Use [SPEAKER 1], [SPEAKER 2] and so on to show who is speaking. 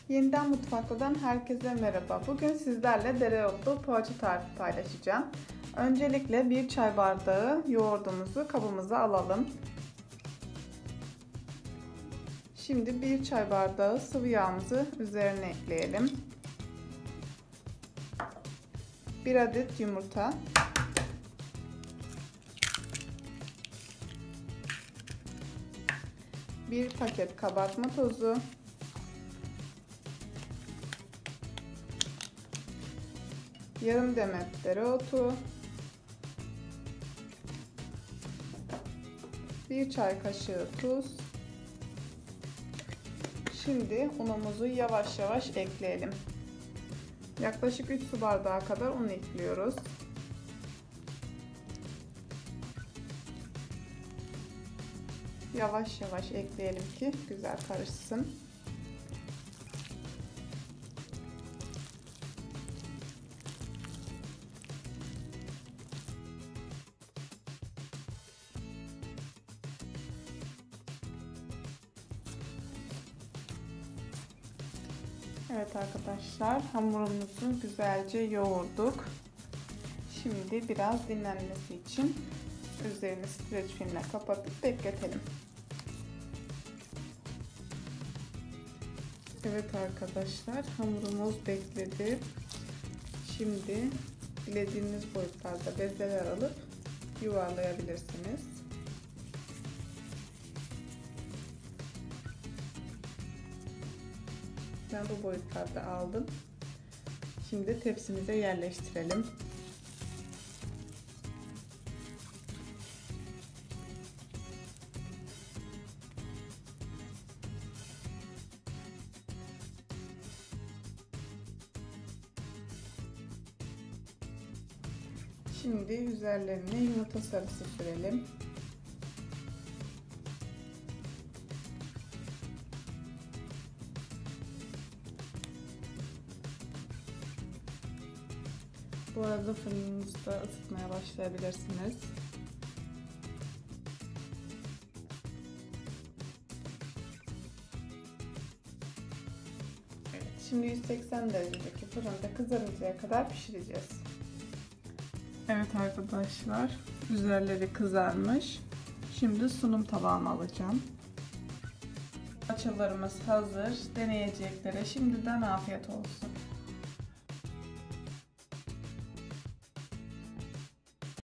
[SPEAKER 1] Yeniden Mutfak'tan herkese merhaba. Bugün sizlerle dereotlu poğaça tarifi paylaşacağım. Öncelikle 1 çay bardağı yoğurdumuzu kabımıza alalım. Şimdi 1 çay bardağı sıvı yağımızı üzerine ekleyelim. 1 adet yumurta. 1 paket kabartma tozu. 1/2 demet dereotu, 1 çay kaşığı tuz. Şimdi unumuzu yavaş yavaş ekleyelim. Yaklaşık 3 su bardağı kadar un ekliyoruz. Yavaş yavaş ekleyelim ki güzel karışsın. Evet arkadaşlar, hamurumuzu güzelce yoğurduk. Şimdi biraz dinlenmesi için üzerini streç filmle kapatıp bekletelim. Evet arkadaşlar, hamurumuz bekledi. Şimdi dilediğiniz boyutlarda bezeler alıp yuvarlayabilirsiniz. Ben bu boyutlarda aldım. Şimdi tepsimize yerleştirelim. Şimdi üzerlerine yumurta sarısı sürelim. Bu arada fırınınızda ısıtmaya başlayabilirsiniz. Evet, şimdi 180 derecedeki fırında kızarıncaya kadar pişireceğiz. Evet arkadaşlar, üzerleri kızarmış. Şimdi sunum tabağıma alacağım. Poğaçalarımız hazır. Deneyeceklere şimdiden afiyet olsun.